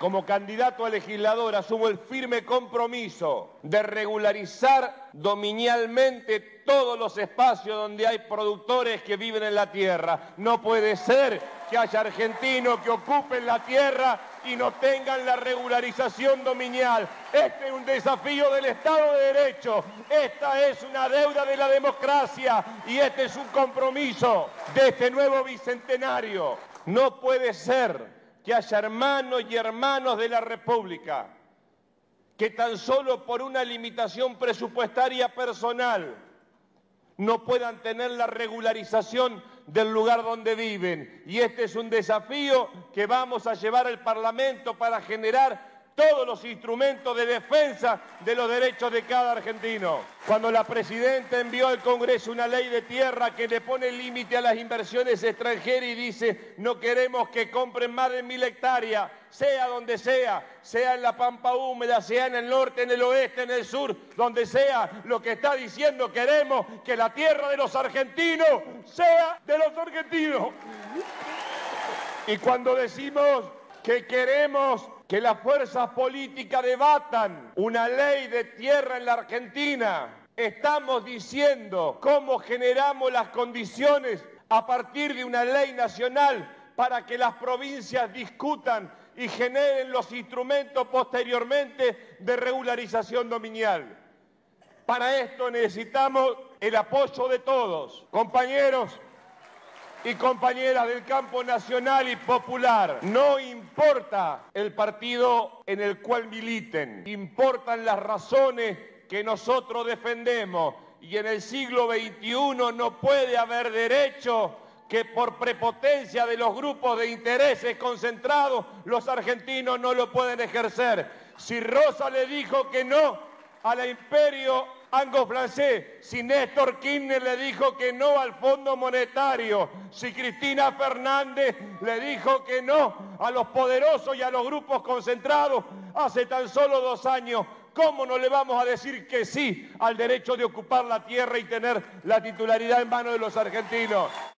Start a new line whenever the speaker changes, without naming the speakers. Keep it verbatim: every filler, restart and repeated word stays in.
como candidato a legislador, asumo el firme compromiso de regularizar dominialmente todos los espacios donde hay productores que viven en la tierra. No puede ser que haya argentinos que ocupen la tierra y no tengan la regularización dominial. Este es un desafío del Estado de Derecho, esta es una deuda de la democracia y este es un compromiso de este nuevo bicentenario. No puede ser que haya hermanos y hermanos de la República que tan solo por una limitación presupuestaria personal no puedan tener la regularización del lugar donde viven. Y este es un desafío que vamos a llevar al Parlamento para generar todos los instrumentos de defensa de los derechos de cada argentino. Cuando la presidenta envió al Congreso una ley de tierra que le pone límite a las inversiones extranjeras y dice no queremos que compren más de mil hectáreas, sea donde sea, sea en la pampa húmeda, sea en el norte, en el oeste, en el sur, donde sea, lo que está diciendo queremos que la tierra de los argentinos sea de los argentinos. Y cuando decimos que queremos que las fuerzas políticas debatan una ley de tierra en la Argentina, estamos diciendo cómo generamos las condiciones a partir de una ley nacional para que las provincias discutan y generen los instrumentos posteriormente de regularización dominial. Para esto necesitamos el apoyo de todos, compañeros y compañeras del campo nacional y popular. No importa el partido en el cual militen, importan las razones que nosotros defendemos. Y en el siglo veintiuno no puede haber derecho que por prepotencia de los grupos de intereses concentrados los argentinos no lo pueden ejercer. Si Rosa le dijo que no al imperio anglo-francés, si Néstor Kirchner le dijo que no al Fondo Monetario, si Cristina Fernández le dijo que no a los poderosos y a los grupos concentrados hace tan solo dos años, ¿cómo no le vamos a decir que sí al derecho de ocupar la tierra y tener la titularidad en manos de los argentinos?